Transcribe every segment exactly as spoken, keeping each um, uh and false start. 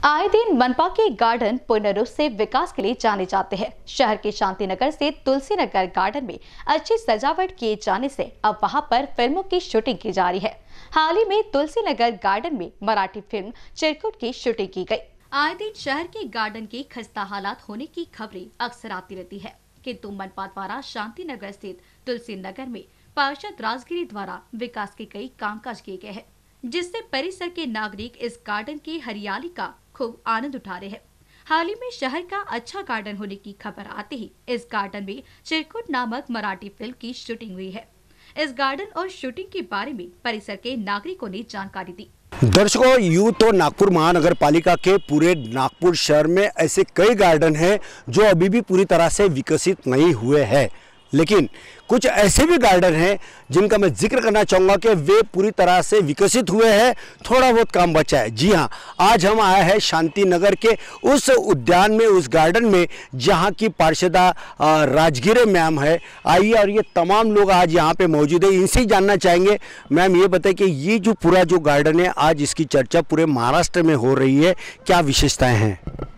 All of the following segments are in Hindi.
आए दिन मनपा के गार्डन पूर्ण रूप से विकास के लिए जाने जाते हैं। शहर के शांतिनगर से तुलसी नगर गार्डन में अच्छी सजावट किए जाने से अब वहां पर फिल्मों की शूटिंग की जा रही है। हाल ही में तुलसी नगर गार्डन में मराठी फिल्म चिरकुट की शूटिंग की गई। आए दिन शहर के गार्डन के खस्ता हालात होने की खबरें अक्सर आती रहती है, किंतु मनपा द्वारा शांति नगर स्थित तुलसी नगर में पार्षद राजगिरी द्वारा विकास के कई कामकाज किए गए हैं, जिससे परिसर के नागरिक इस गार्डन की हरियाली का खूब आनंद उठा रहे हैं। हाल ही में शहर का अच्छा गार्डन होने की खबर आते ही इस गार्डन में चिरकुट नामक मराठी फिल्म की शूटिंग हुई है। इस गार्डन और शूटिंग के बारे में परिसर के नागरिकों ने जानकारी दी। दर्शकों, यूं तो नागपुर महानगर पालिका के पूरे नागपुर शहर में ऐसे कई गार्डन हैं जो अभी भी पूरी तरह से विकसित नहीं हुए हैं, लेकिन कुछ ऐसे भी गार्डन हैं जिनका मैं जिक्र करना चाहूँगा कि वे पूरी तरह से विकसित हुए हैं, थोड़ा बहुत काम बचा है। जी हाँ, आज हम आए हैं शांति नगर के उस उद्यान में, उस गार्डन में जहाँ की पार्षदा राजगिरे मैम है। आइए और ये तमाम लोग आज यहाँ पे मौजूद है, इनसे ही जानना चाहेंगे। मैम, ये बताइए कि ये जो पूरा जो गार्डन है, आज इसकी चर्चा पूरे महाराष्ट्र में हो रही है, क्या विशेषताएँ हैं?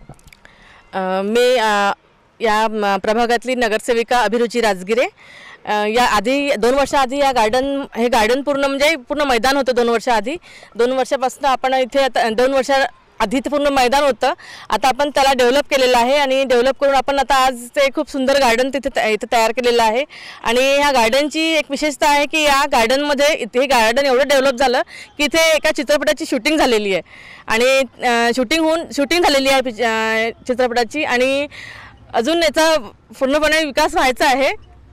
मैं या प्रभागातली नगरसेविका अभिरुची राजगिरे या आधी दोन वर्ष आधी या गार्डन हे गार्डन पूर्ण म्हणजे पूर्ण मैदान होतं। दोन वर्ष आधी दोन वर्षापासून आपण इथे दोन वर्ष आधी ते पूर्ण मैदान होतं, आता आपण त्याला डेव्हलप केलेलं आहे आणि डेव्हलप करून आपण आता आज ते खूप सुंदर गार्डन तिथे इथे तयार केलेलं आहे। आणि ह्या गार्डनची एक विशेषता आहे की या गार्डनमध्ये इथे गार्डन एवढं डेव्हलप झालं की इथे एका चित्रपटाची शूटिंग झालेली आहे आणि शूटिंग होऊन शूटिंग झालेली आहे चित्रपटाची आणि अजून याचा पूर्णपणे विकास व्हायचा है।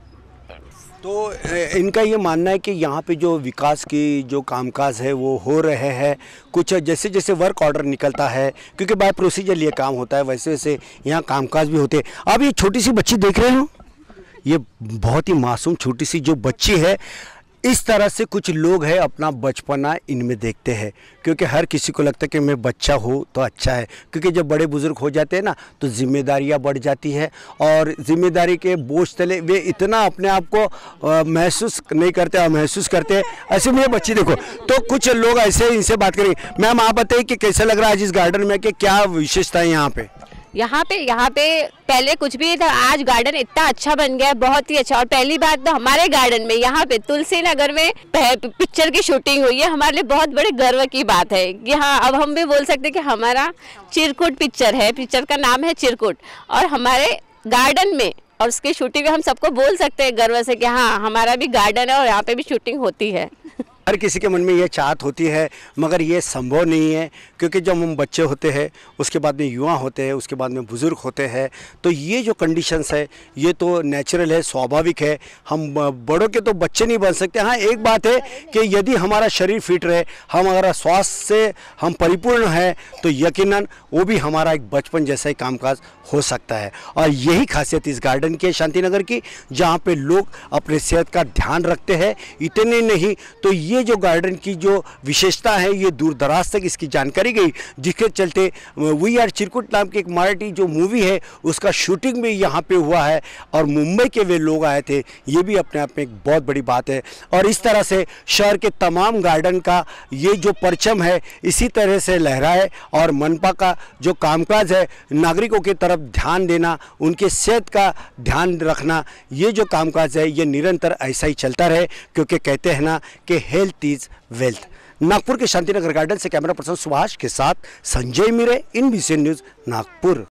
तो इनका ये मानना है कि यहाँ पे जो विकास की जो कामकाज है वो हो रहे हैं, कुछ जैसे जैसे वर्क ऑर्डर निकलता है, क्योंकि बाय प्रोसीजर ये काम होता है, वैसे वैसे यहाँ कामकाज भी होते हैं। अब ये छोटी सी बच्ची देख रहे हो, ये बहुत ही मासूम छोटी सी जो बच्ची है, इस तरह से कुछ लोग हैं अपना बचपना इनमें देखते हैं, क्योंकि हर किसी को लगता है कि मैं बच्चा हो तो अच्छा है, क्योंकि जब बड़े बुजुर्ग हो जाते हैं ना तो जिम्मेदारियां बढ़ जाती है और जिम्मेदारी के बोझ तले वे इतना अपने आप को महसूस नहीं करते और महसूस करते हैं। ऐसे में ये बच्ची देखो, तो कुछ लोग ऐसे इनसे बात करेंगे। मैम, आप बताइए कि कैसा लग रहा है आज इस गार्डन में, कि क्या विशेषता है यहाँ पे? यहाँ पे यहाँ पे पहले कुछ भी था, आज गार्डन इतना अच्छा बन गया है, बहुत ही अच्छा। और पहली बात तो हमारे गार्डन में यहाँ पे तुलसी नगर में पिक्चर की शूटिंग हुई है, हमारे लिए बहुत बड़े गर्व की बात है कि हाँ, अब हम भी बोल सकते हैं कि हमारा चिरकुट पिक्चर है, पिक्चर का नाम है चिरकुट, और हमारे गार्डन में और उसकी शूटिंग में हम सबको बोल सकते हैं गर्व से कि हाँ, हमारा भी गार्डन है और यहाँ पे भी शूटिंग होती है। हर किसी के मन में ये चाहत होती है, मगर ये संभव नहीं है, क्योंकि जब हम बच्चे होते हैं, उसके बाद में युवा होते हैं, उसके बाद में बुज़ुर्ग होते हैं, तो ये जो कंडीशंस है ये तो नेचुरल है, स्वाभाविक है। हम बड़ों के तो बच्चे नहीं बन सकते। हाँ, एक बात है कि यदि हमारा शरीर फिट रहे, हमारा स्वास्थ्य से हम परिपूर्ण है, तो यकीनन वो भी हमारा एक बचपन जैसा ही कामकाज हो सकता है। और यही खासियत इस गार्डन की, शांतिनगर की, जहाँ पे लोग अपने सेहत का ध्यान रखते हैं। इतने नहीं तो ये जो गार्डन की जो विशेषता है, ये दूर दराज तक इसकी जानकारी गई, जिसके चलते वी आर चिरकुट नाम की एक मराठी जो मूवी है उसका शूटिंग भी यहाँ पे हुआ है और मुंबई के वे लोग आए थे। ये भी अपने आप में एक बहुत बड़ी बात है। और इस तरह से शहर के तमाम गार्डन का ये जो परचम है इसी तरह से लहराए और मनपा का जो कामकाज है, नागरिकों की तरफ ध्यान देना, उनके सेहत का ध्यान रखना, ये जो कामकाज है ये निरंतर ऐसा ही चलता रहे, क्योंकि कहते हैं ना कि हेल्थ इज वेल्थ। नागपुर के शांतिनगर गार्डन से कैमरा पर्सन सुभाष के साथ संजय मिरे, इनबीसीएन न्यूज़ नागपुर।